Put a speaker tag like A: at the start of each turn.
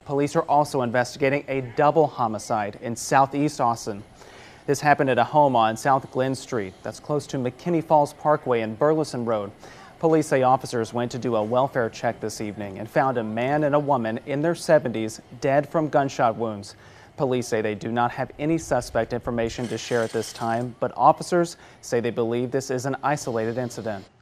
A: Police are also investigating a double homicide in southeast Austin. This happened at a home on South Glen Street. That's close to McKinney Falls Parkway and Burleson Road. Police say officers went to do a welfare check this evening and found a man and a woman in their 70s dead from gunshot wounds. Police say they do not have any suspect information to share at this time, but officers say they believe this is an isolated incident.